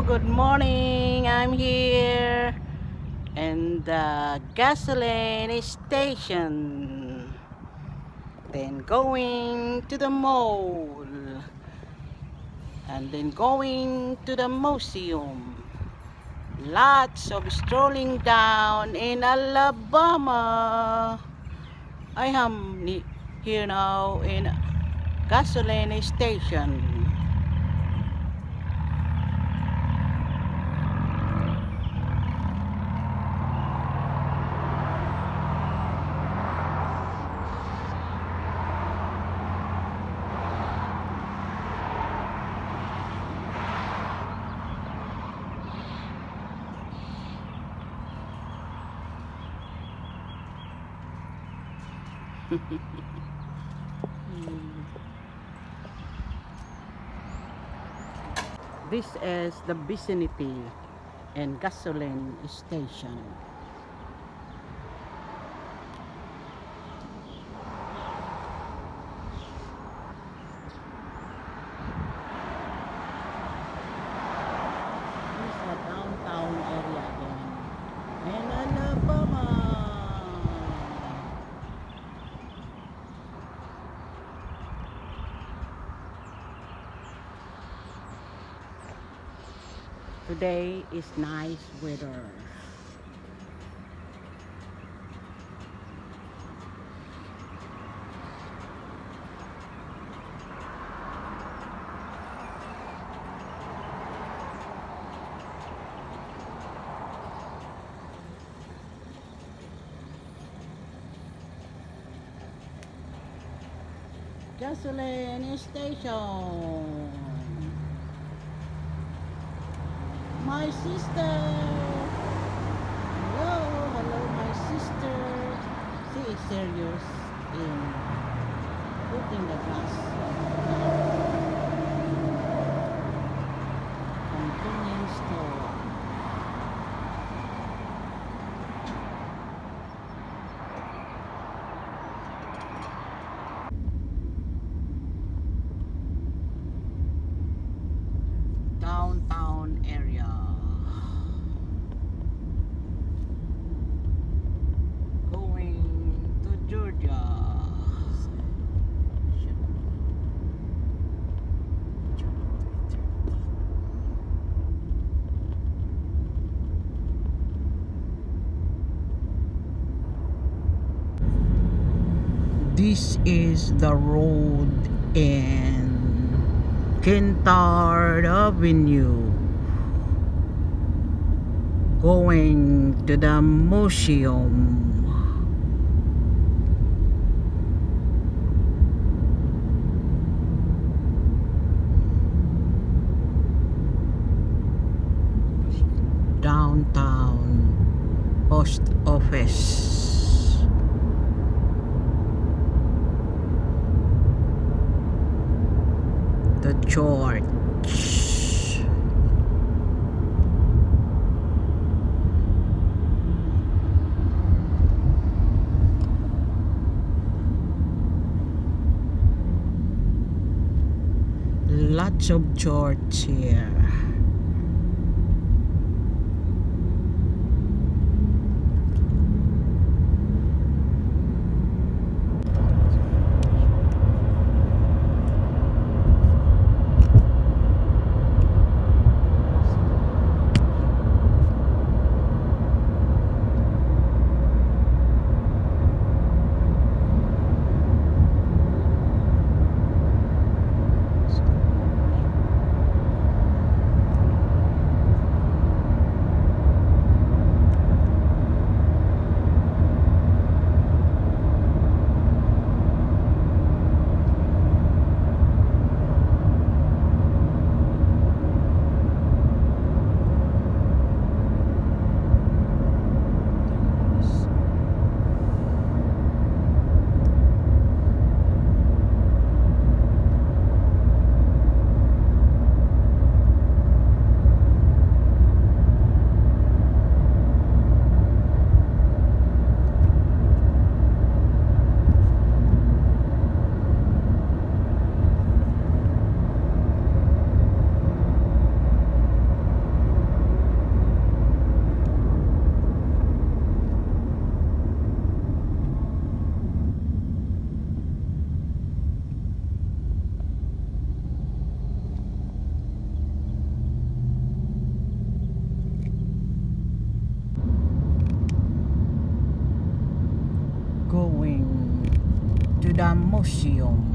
good morning. I'm here in the gasoline station. Then going to the mall. And then going to the museum. Lots of strolling down in Alabama. I am here now in gasoline station. This is the vicinity and gasoline station. This is the downtown area again in Alabama. Today is nice weather. Gasoline station. My sister. Hello, my sister. She is serious in putting the gas. Convenience store. Downtown area. Going to Georgia. This is the road in Legarde Avenue, going to the museum. Downtown post office. The church. Lots of church here. to the museum.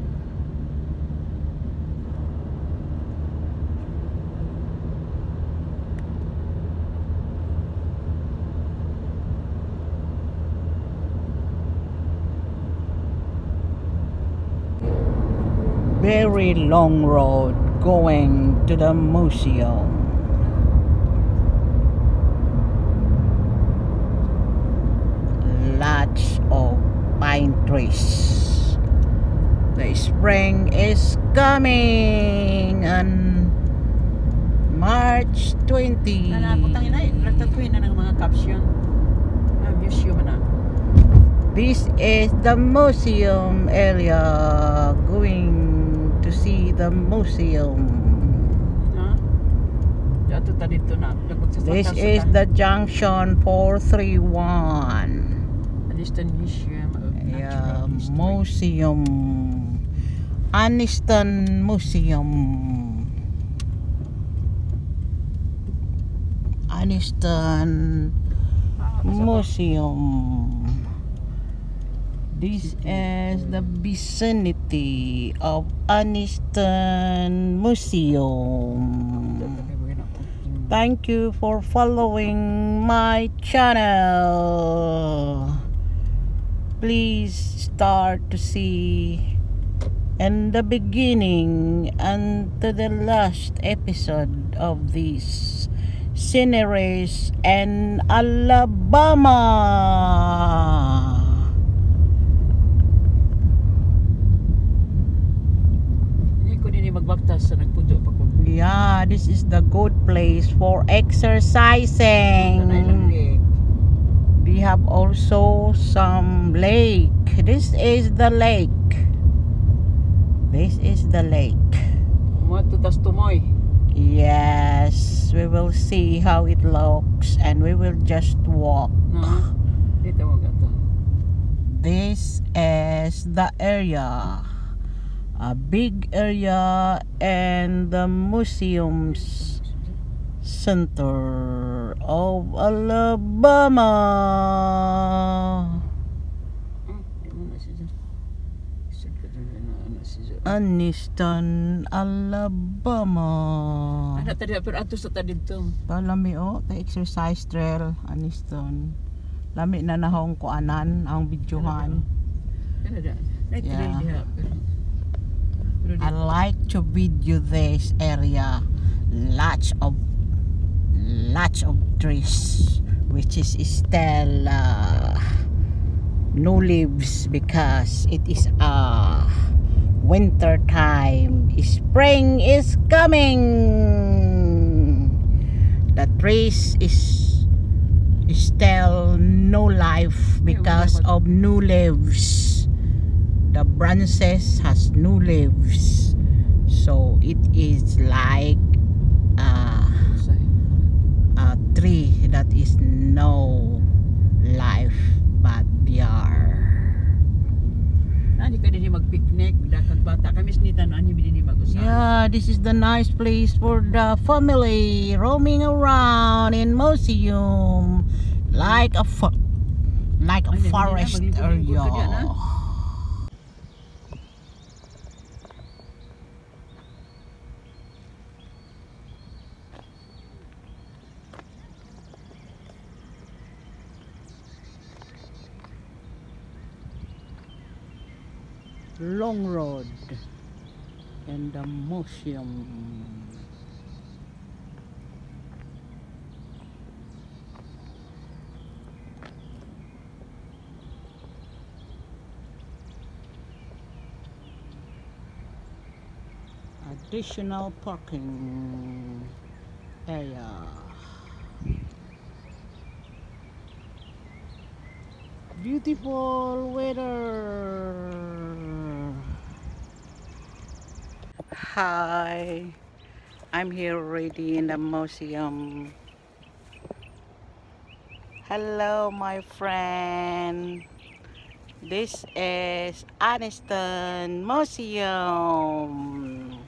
Very long road going to the museum. Lots of pine trees. The spring is coming on March 20. This is the museum area. Going to see the museum. This is the junction 431. Anniston Museum of Yeah, Natural History. museum. Anniston Museum. Anniston Museum. This is the vicinity of Anniston Museum. Thank you for following my channel. Please start to see in the beginning and to the last episode of this sceneries in Alabama. Yeah, this is the good place for exercising. We have also some lake. This is the lake. This is the lake. Yes, we will see how it looks and we will just walk. This is the area. A big area and the museum's center of Alabama. Anniston, Alabama. Lami o, the exercise trail, Anniston. Lami na nahong kuanan ang videohan. Yeah. I like to video this area. Lots of trees, which is still no leaves because it is winter time. Spring is coming. The trees is still no life because of new leaves. The branches has new leaves, so it is like a tree that is no life, but they are. Yeah, this is the nice place for the family roaming around in museum like a forest area. Long road and the museum. Additional parking area. Beautiful weather. Hi, I'm here already in the museum. Hello, my friend. This is Anniston Museum.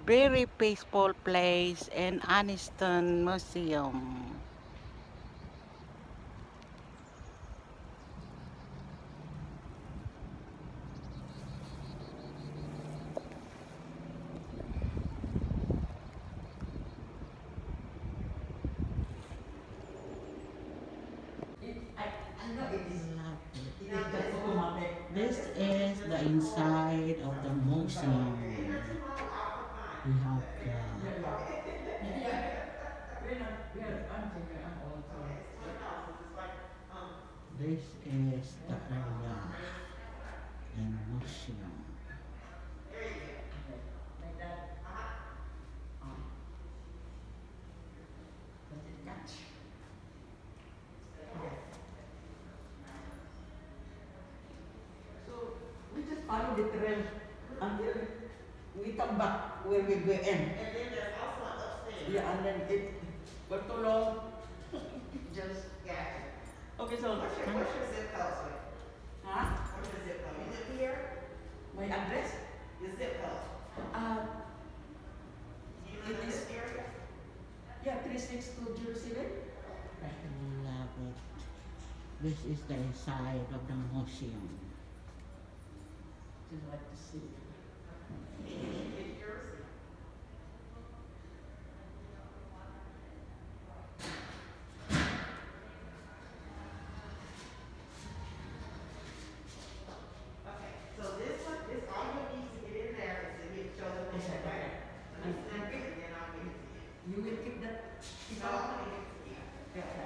Very peaceful place in Anniston Museum. This is the inside of the museum. We have this is the area in museum. So we just follow the trail until we come back where we go in. And then there's also an upstairs. Yeah, and then it for too long. Just okay. So What's your zip code, sir? huh? What's your zip code? You live here? My address? Your zip code. Do you live in this area? Yeah, 36207. Love it. This is the inside of the museum. Just like to see. Okay, so this one is all you need to get in there is to get show the picture, right? Let me snap it and then I'll give it to you. You will keep that. No, I'm gonna give it to you. Yeah.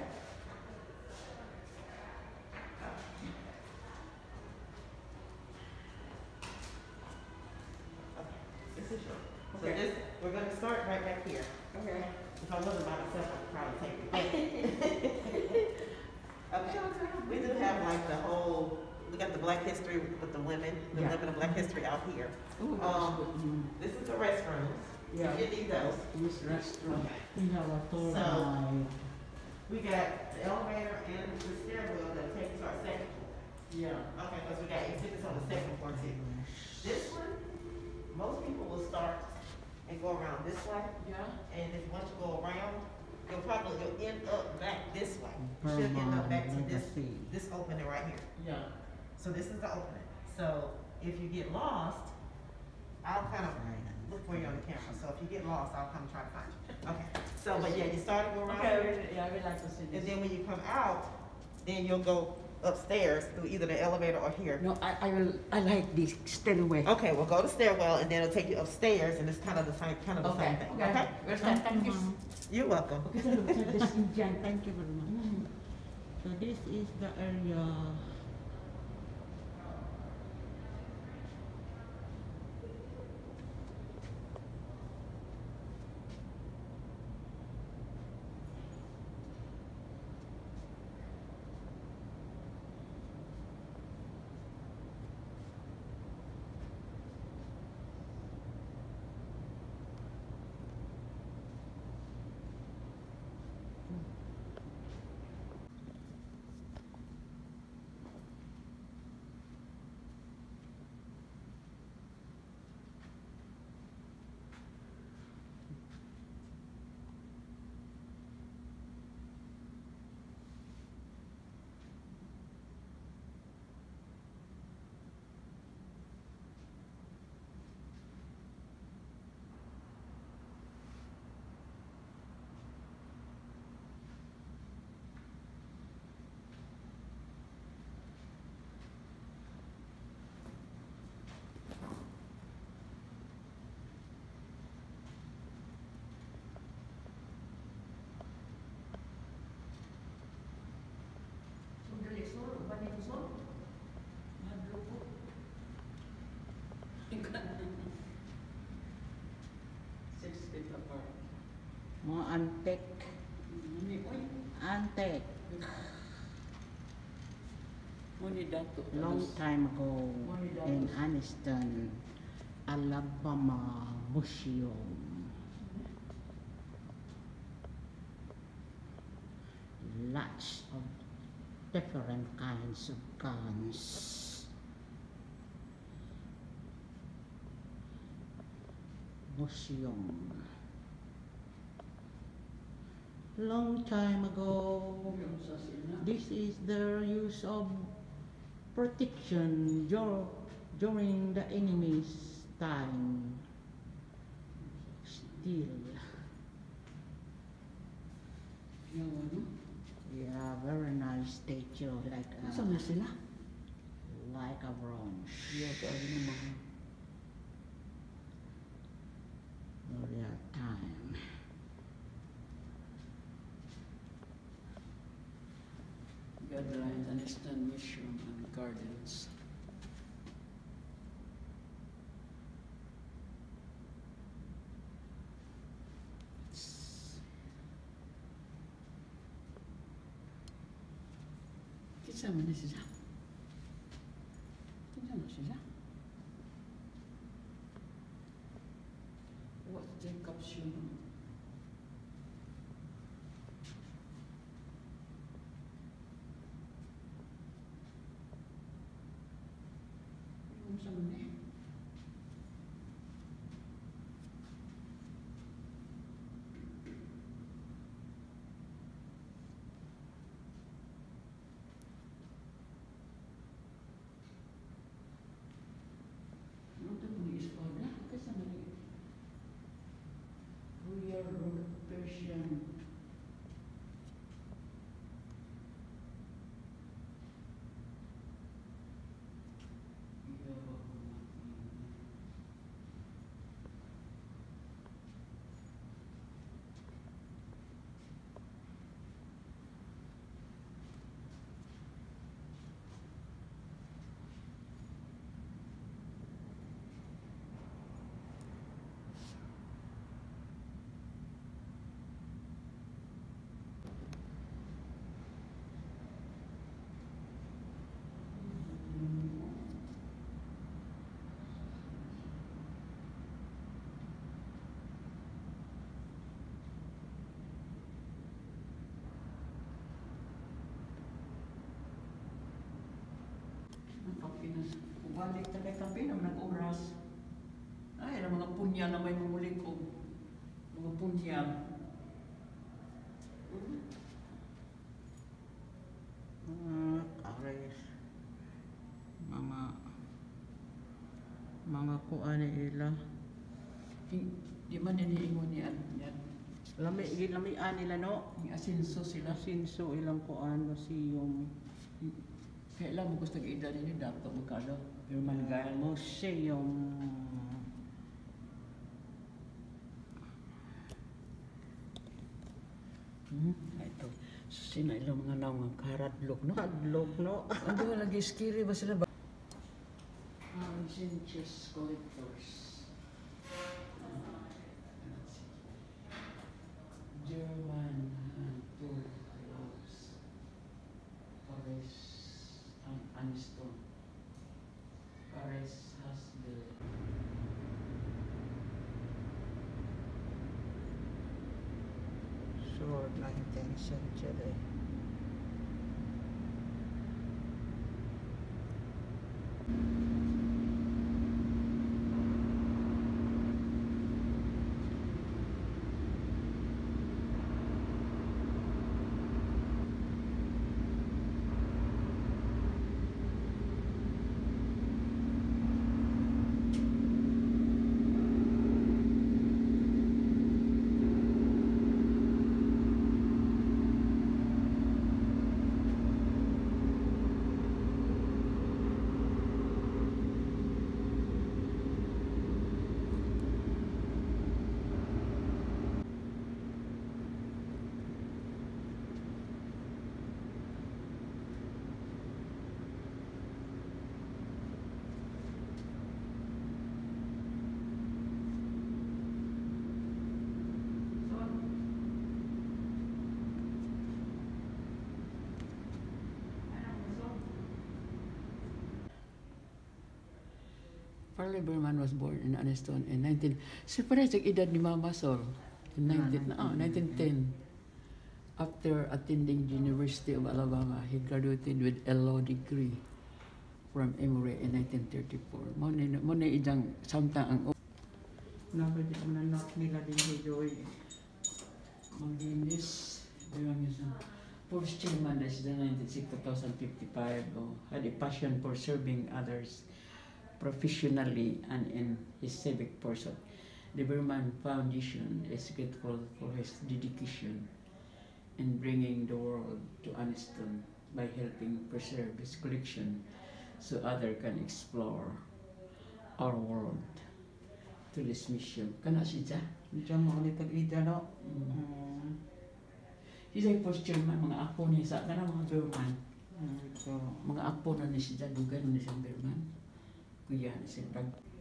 Okay, this is yours. So Okay. this, we're gonna start right back here. Okay. If I wasn't by myself, I'd probably take it. Okay, we do have like the whole, we got the Black history with the women, the Yeah. women of Black history out here. Oh, This is the restrooms. Yeah. You need those. this restaurant. Okay. We have a tour So- guide. We got the elevator and the stairwell that take us to our second floor. Yeah. Okay, because we got exhibits on the second floor too. This one, most people will start and go around this way. Yeah. And if once you go around, you'll end up back this way. You should end up back to this opening right here. Yeah. So this is the opening. So if you get lost, I'll kind of look for you on the camera. So if you get lost, I'll come try to find you. Okay. So, but yeah, you start to go around here. Okay. Yeah, I would like to see this. And then when you come out, then you'll go upstairs through either the elevator or here. No, I like this stairway. Okay, we'll go to stairwell and then it'll take you upstairs and it's kind of the same thing. Okay? Thank you. You're welcome. Okay, so this Indian. Thank you very much. So this is the area. Mga antique. Antique. Long time ago in Anniston, Alabama Museum. Lots of different kinds of guns. museum. Long time ago, this is their use of protection during the enemy's time. Still. Yeah, very nice statue, like a bronze. Earlier time. Guidelines, Anniston Museum and Gardens. Kinsa man siya? Kinsa man siya? What's the caption? Yung sa muna. Persian. Balik na kay kape naman nag-oras. Ay, ang mga punya na may mumuling ko. Mga punya. Ares. Mga kuan ila. Di man iniingon niya. Lami nila no. Yung asinso sila. Asinso ilang kuan museum. Kailan mo gusto ng edad ninyo dapat magkano? Pero Malgaya museum. Ito. Sina ilang mga naong ang karadlok, no? Hadlok no. Ano lagi scary ba sila ba? Vintage collectors. German tools. Paris and Anniston. Paris has the Sword 19th century. Farley Berman was born in Anniston in 19... Surprise ang edad ni Mama Sol. In 1910. After attending University of Alabama, he graduated with a law degree from Emory in 1934. Muna idang samtang ang Nanak nila din si Joy. Maglinis. Bilang yung first chairman is the 1955 had a passion for serving others professionally and in his civic pursuit. The Berman Foundation is grateful for his dedication in bringing the world to Anniston by helping preserve his collection so others can explore our world to this mission. Kana siya? Diyan mo ulit ag-ida, no? Siya yung first chairman, mga apo niya sa kana mga Berman. So, Mga apo na ni siya, dugan ni siya Berman. Kuya ni siya.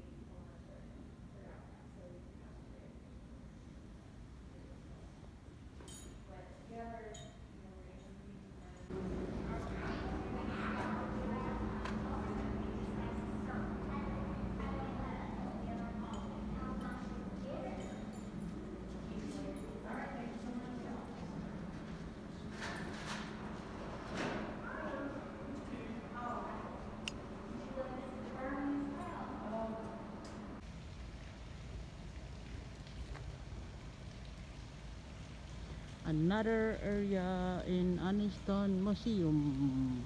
Another area in Anniston Museum.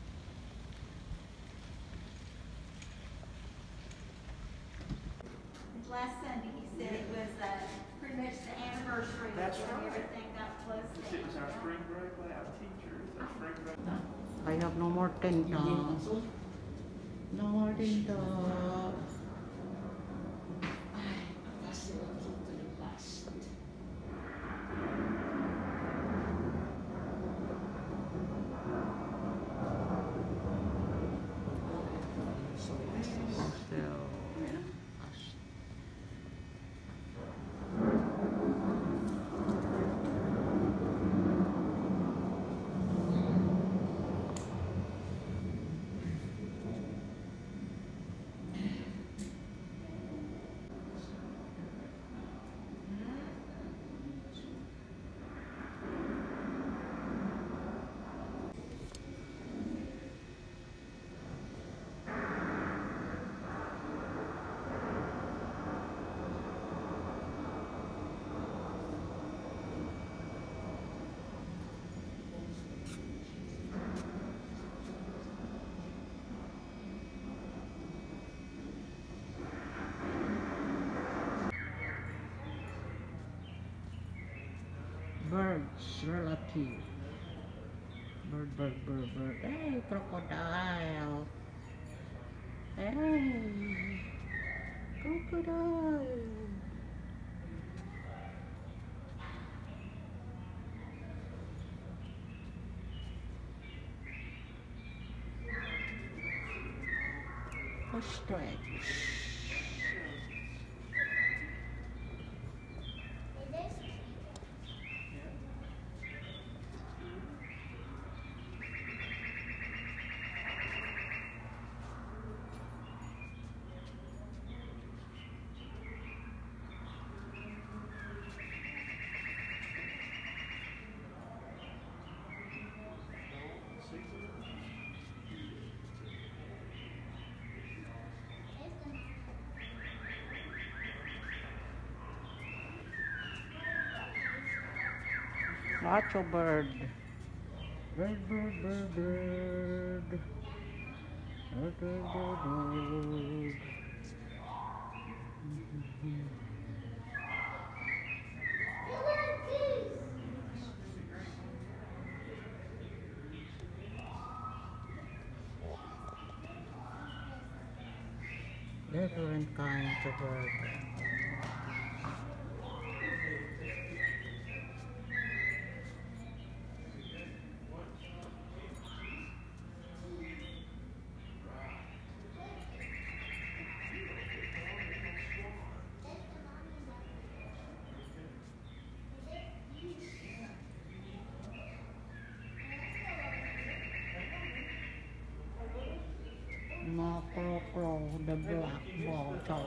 Last Sunday, he said it was pretty much the anniversary of That's when right. everything got closed down. It was our spring break, we have teachers, our spring break. I have no more tent. No more dito. Ay, kasi to the last. Birds, relative. Bird. Hey, crocodile. Hey, crocodile. Ostrich. Macho bird. Bird. Different kinds of birds. Macro, the black bottle.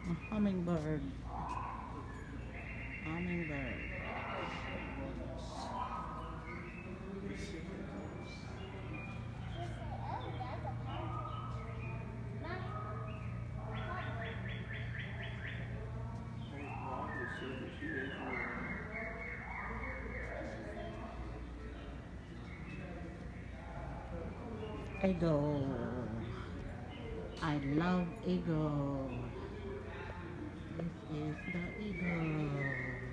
A hummingbird. Hummingbird. Eagle. I love eagle. This is the eagle.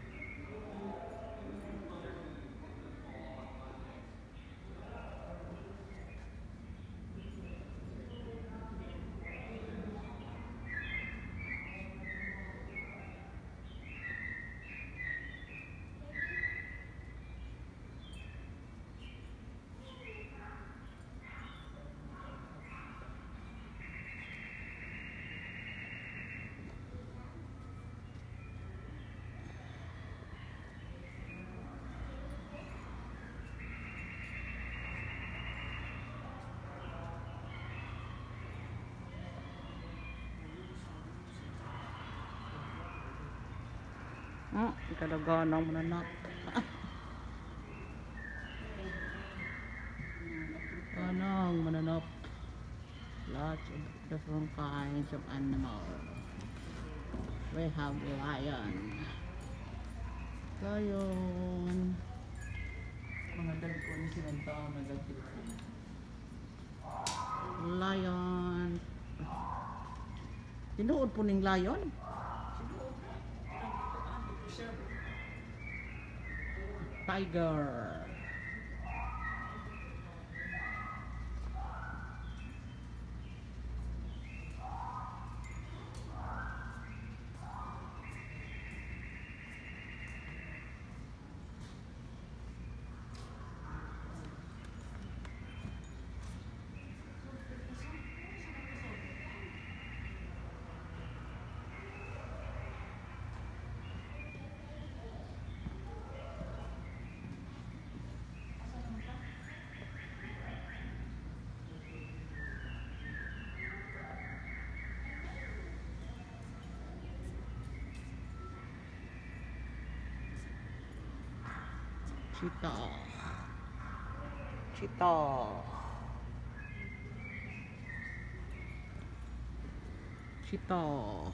Kadaghanang mananap. Ganang mananap. Lots of different kinds of animals. We have lion. Lion. Mga dagko ni silang tao nagakit. Lion. Tinuod po ning lion? Tiger. Cheetah. Cheetah. Cheetah.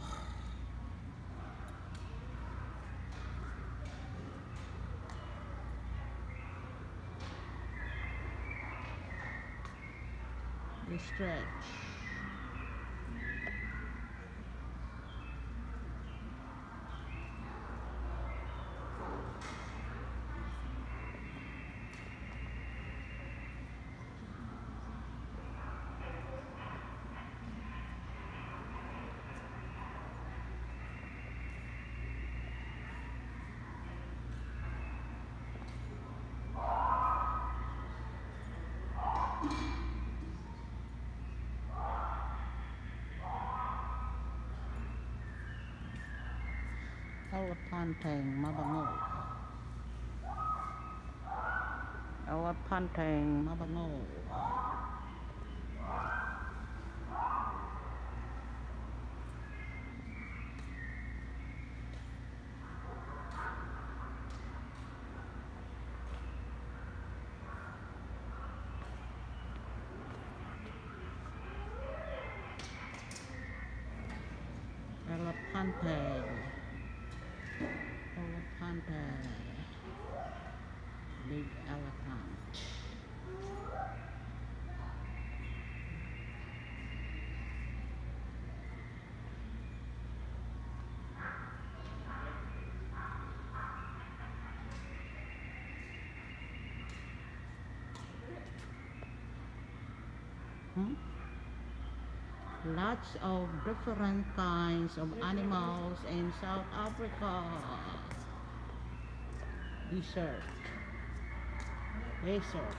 They stretch. Elephantine, mabango. Elephantine, mabango. Elephantine. Elephantine. Big elephant. Lots of different kinds of animals in South Africa. Desert. Desert.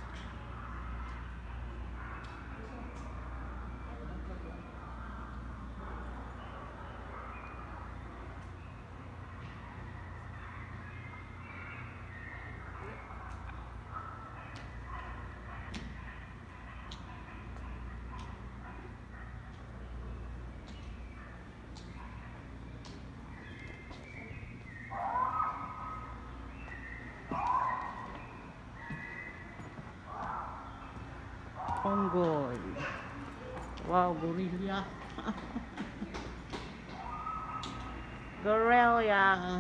Onggoy. Wow, gorilla. Gorilla.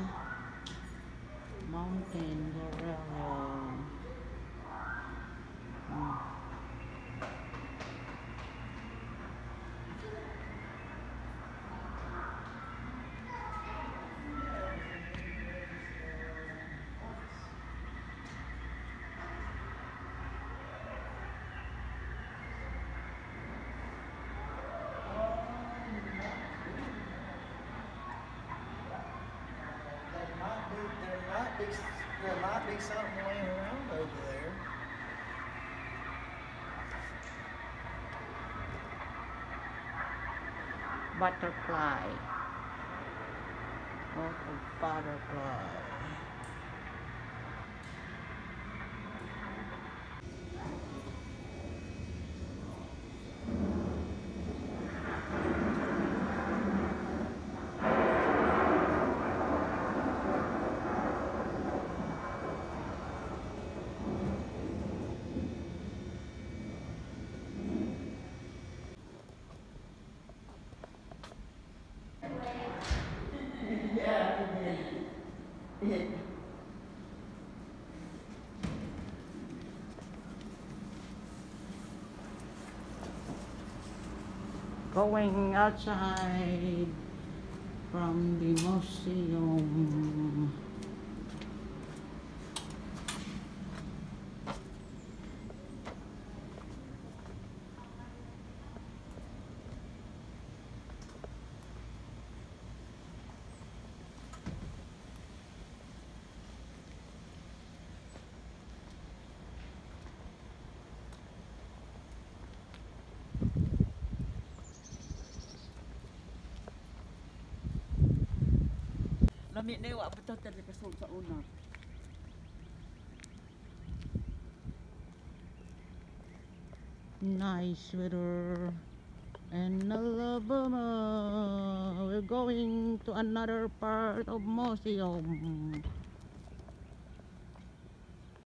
Mountain gorilla. Mm. There might be something laying around over there. Butterfly. Oh, a butterfly. Going outside from the museum. Lami na yung abutan talaga sa una. Nice weather in Alabama. We're going to another part of museum.